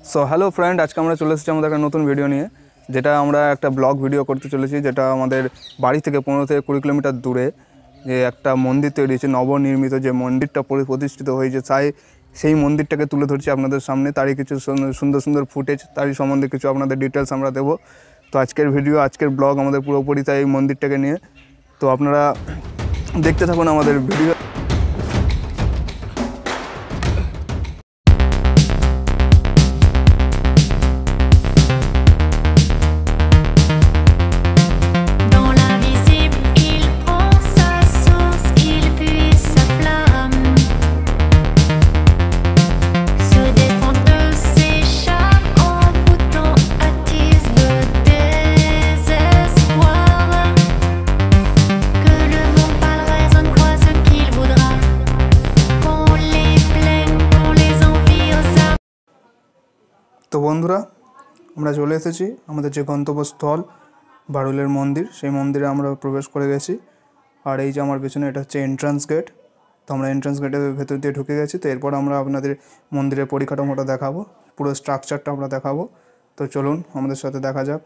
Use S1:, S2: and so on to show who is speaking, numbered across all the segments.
S1: So hello friend, আজকে আমরা চলে এসেছি আমাদের একটা নতুন ভিডিও নিয়ে, যেটা আমরা একটা ব্লগ ভিডিও করতে চলেছি, যেটা আমাদের বাড়ি থেকে 15 থেকে 20 কিলোমিটার দূরে যে একটা মন্দির তৈরি হয়েছে, নবনির্মিত যে মন্দিরটা প্রতিষ্ঠিত হয়েছে, সেই মন্দিরটাকে তুলে ধরছি আপনাদের সামনে। তারই কিছু সুন্দর সুন্দর ফুটেজ, তারই সম্বন্ধে কিছু আপনাদের ডিটেলস আমরা দেবো। তো আজকের ব্লগ আমাদের পুরোপুরি তাই এই মন্দিরটাকে নিয়ে। তো আপনারা দেখতে থাকুন আমাদের ভিডিও। তো বন্ধুরা, আমরা চলে এসেছি আমাদের যে গন্তব্যস্থল বারুলের মন্দির, সেই মন্দিরে আমরা প্রবেশ করে গেছি। আর এই যে আমার পেছনে, এটা হচ্ছে এন্ট্রান্স গেট। তো আমরা এন্ট্রান্স গেটের ভেতর দিয়ে ঢুকে গেছি। তো এরপর আমরা আপনাদের মন্দিরের পরিকাঠামোটা দেখাবো, পুরো স্ট্রাকচারটা আমরা দেখাবো। তো চলুন আমাদের সাথে দেখা যাক।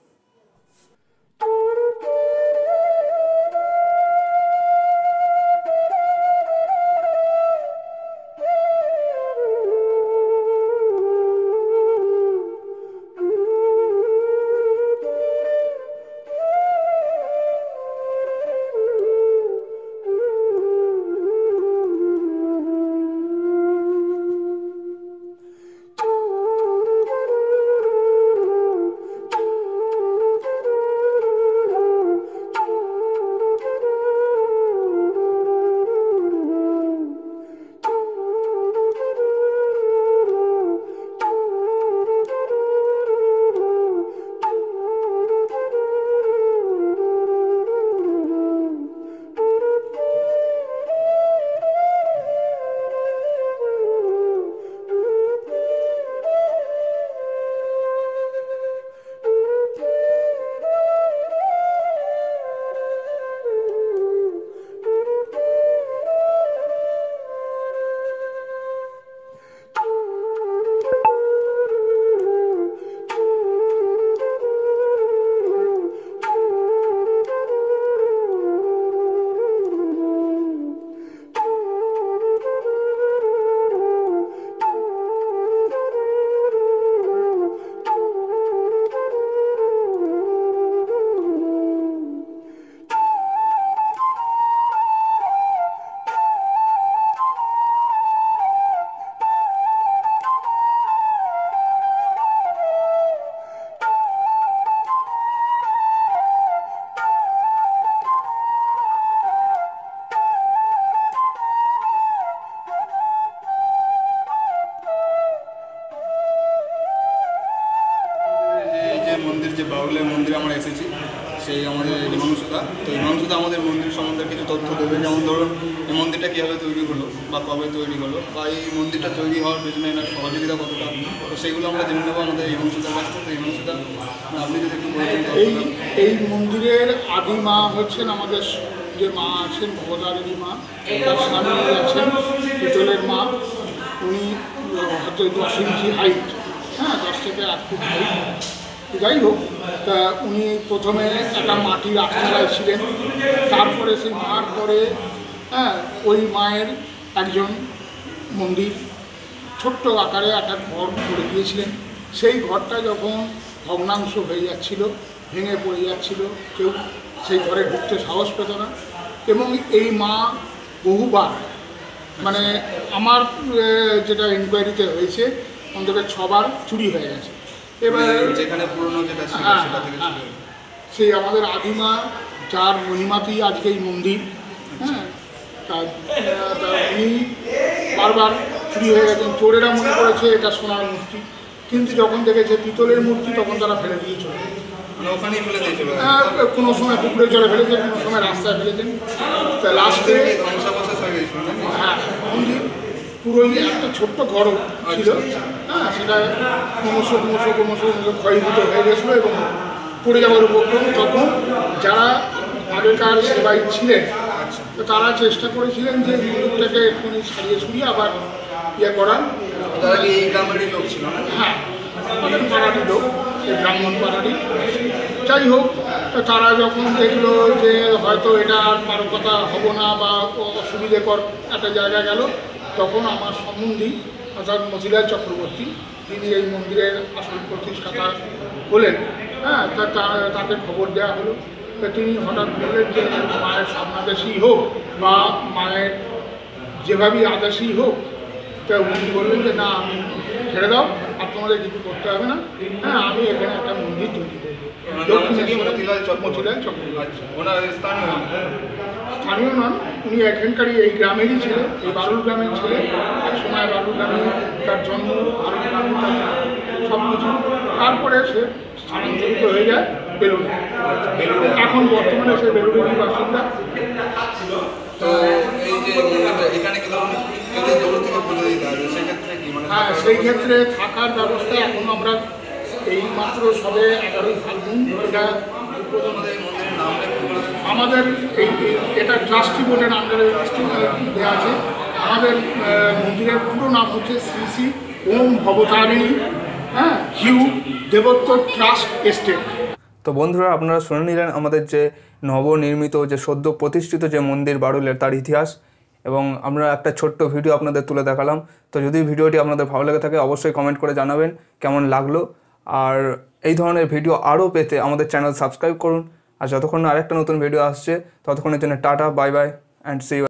S1: মন্দির যে বাউলের মন্দিরে আমরা এসেছি, সেই আমাদের হিমাংশুদা। তো হিমাংশুদা আমাদের মন্দির সম্বন্ধে কিছু তথ্য দেবে, যেমন ধরুন এই মন্দিরটা কীভাবে তৈরি হলো বা কবে তৈরি হলো, বা এই মন্দিরটা তৈরি হওয়ার পেছনে এনার সহযোগিতা কতটা, তো সেইগুলো আমরা জেনে নেবো আমাদের হিমাংশুদার কাছ থেকে। তো হিমাংশুদা, আপনি যদি একটু বলতেন।
S2: এই মন্দিরের আদি মা হচ্ছেন আমাদের যে মা আছেন ভবতারিণী মা, তার স্বামী আছেন পিতলের মা। উনি হয়তো 10 ইঞ্চি হাইট, 10 থেকে 8 ফুট হাইট। যাই হোক, তা উনি প্রথমে একটা মাটির আটচালায় ছিলেন। তারপরে সেই মার পরে ওই মায়ের একজন মন্দির ছোট্ট আকারে একটা ঘর করে দিয়েছিলেন। সেই ঘরটা যখন ভগ্নাংশ হয়ে যাচ্ছিল, ভেঙে পড়ে যাচ্ছিল, কেউ সেই ঘরে ঢুকতে সাহস পেত না। এবং এই মা বহুবার, মানে আমার যেটা ইনকোয়ারিতে হয়েছে, অন্তত 6 বার চুরি হয়ে গেছে। এবার
S1: যেখানে পুরনো যেটা ছিল সেটা থেকে
S2: সেই আমাদের আদিমা, যার মহিমাতেই আজকে এই মন্দির, উনি বারবার চুরি হয়ে গেছেন। চোরেরা মনে করেছে এটা সোনার মূর্তি, কিন্তু যখন দেখেছে পিতলের মূর্তি, তখন তারা ফেলে দিয়ে চলে গেছে।
S1: ওখানেই ফেলে দিয়েছিল,
S2: কোনো সময় পুকুরে জলে ফেলেছেন, কোনো সময় রাস্তায় ফেলেছেন। তা লাস্টে
S1: ধ্বংসাবশেষ হয়ে গেছিল।
S2: মন্দির পুরোই একটা ছোট্ট ঘর ছিল, সেটা ক্রমশ ক্ষয়ভূত হয়ে গেছিলো এবং পড়ে যাওয়ার উপক্রম। তখন যারা আগেকার সেবাই ছিলেন, তো তারা চেষ্টা করেছিলেন যে মন্দিরটাকে একটুখানি ছাড়িয়ে ছড়িয়ে আবার ইয়ে করার।
S1: এই গ্রামেরই লোক ছিল।
S2: হ্যাঁ, আমাদের পাড়ারই লোক, এই ব্রাহ্মণ পাড়ারই। যাই হোক, তো তারা যখন দেখলো যে হয়তো এটা আর পারকতা হবো না বা অসুবিধেকর একটা জায়গা গেল, তখন আমার সম্বন্ধী অর্থাৎ মতিলাল চক্রবর্তী, তিনি এই মন্দিরের আসল প্রতিষ্ঠাতা হলেন। হ্যাঁ, তাকে খবর দেওয়া হলো। তা তিনি হঠাৎ বললেন যে মায়ের সামনাদেশই হোক বা মায়ের যেভাবেই আদেশই হোক, তা উনি বললেন যে না, আমি ছেড়ে দাও, আর তোমাদের কিছু করতে হবে না। হ্যাঁ, আমি এখানে একটা মন্দির তৈরি করবো। দক্ষিণেশ্বরে মতিলাল চক্রবর্তী। স্থানীয় নন, উনি এখানকারই, এই গ্রামেরই ছিলেন, এই বারুল গ্রামের ছিলেন। এক সময় বারুল গ্রামে তার জন্ম, বারুল গ্রামে তার সব কিছু। তারপরে সে স্থানান্তরিত হয়ে যায় বেলুড়ে। এখন বর্তমানে সে বেলুড়েরই বাসিন্দা।
S1: তো এই যে এখানে কি ধরুন যদি দূর থেকে পুজো দিতে হবে, সেক্ষেত্রে কি মানে?
S2: হ্যাঁ, সেই ক্ষেত্রে থাকার ব্যবস্থা এখন আমরা এই মাত্র সবে 11ই ফাল্গুন এটা আমাদের এটা ট্রাস্টি বোর্ডের আন্ডারে দেওয়া আছে। আমাদের মন্দিরের পুরো নাম হচ্ছে শ্রী শ্রী ওম ভবতারিণী হিউ দেবত্ব ট্রাস্ট এস্টেট।
S1: তো বন্ধুরা, আপনারা শুনে নিলেন আমাদের যে নবনির্মিত, যে সদ্য প্রতিষ্ঠিত যে মন্দির বারুলের, তার ইতিহাস, এবং আমরা একটা ছোট্ট ভিডিও আপনাদের তুলে দেখালাম। তো যদি ভিডিওটি আপনাদের ভালো লেগে থাকে অবশ্যই কমেন্ট করে জানাবেন কেমন লাগলো। আর এই ধরনের ভিডিও আরও পেতে আমাদের চ্যানেল সাবস্ক্রাইব করুন। আর যতক্ষণ না আরেকটা নতুন ভিডিও আসছে, ততক্ষণের জন্য tata, bye bye and see you.